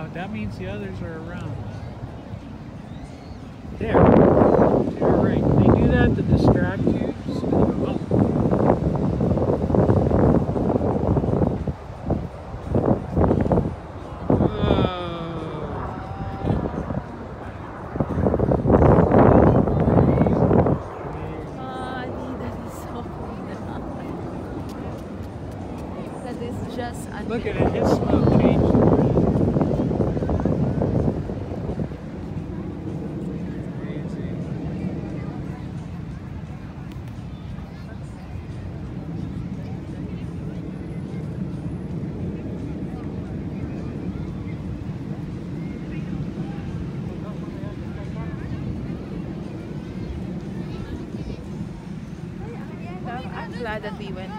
Yeah, that means the others are around. There. To your right. They do that to distract you. Oh. Look at it, his smoke changed. Crazy. I'm glad that we went